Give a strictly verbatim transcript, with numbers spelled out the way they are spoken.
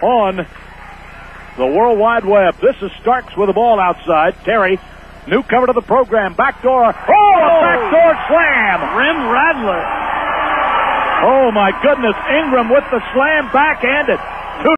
on the World Wide Web. This is Starks with the ball outside. Terry, newcomer to the program, backdoor. Oh, a backdoor slam! Rim Rattler. Oh my goodness, Ingram with the slam, backhanded.